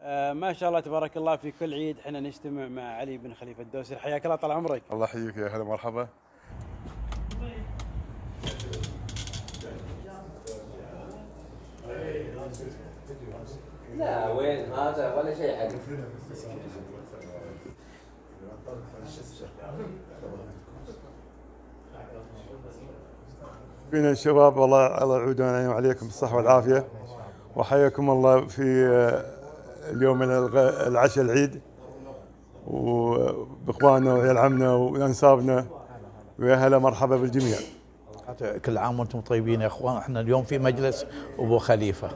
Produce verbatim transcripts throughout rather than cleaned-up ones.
آه ما شاء الله تبارك الله، في كل عيد احنا نجتمع مع علي بن خليفة الدوسري. حياك الله، طال عمرك. الله يحييك، يا هلا مرحبا. لا وين هذا ولا شيء حق. فينا الشباب، والله الله يعودنا عليكم وعليكم بالصحة والعافية، وحياكم الله في اليوم العشاء العيد، وبإخواننا وعيال عمنا وأنسابنا، ويا هلا مرحبا بالجميع. كل عام وانتم طيبين يا اخوان. احنا اليوم في مجلس ابو خليفه.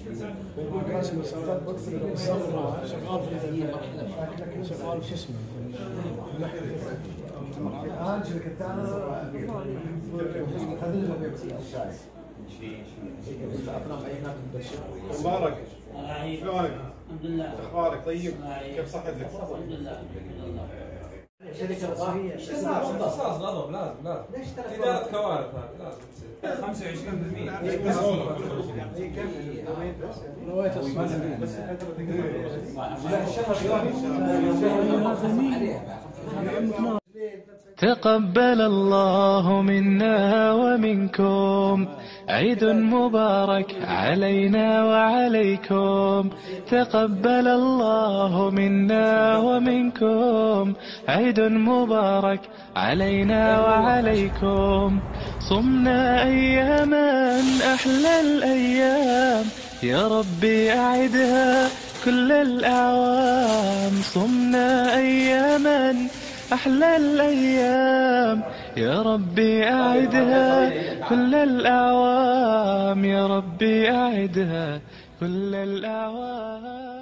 مبارك، شلونك؟ الحمد لله. اخبارك طيب؟ كيف صحتك؟ الحمد لله. شركة وظيفية خلاص غضب لازم لازم إدارة كوارث لازم تصير خمسة وعشرين بالمئة. تقبل الله منا ومنكم، عيد مبارك علينا وعليكم. تقبل الله منا ومنكم، عيد مبارك علينا وعليكم. صمنا أياما أحلى الأيام، يا ربي أعدها كل الأعوام. صمنا أياما أحلى الأيام، يا ربي أعدها كل الأعوام. يا ربي أعدها كل الأعوام.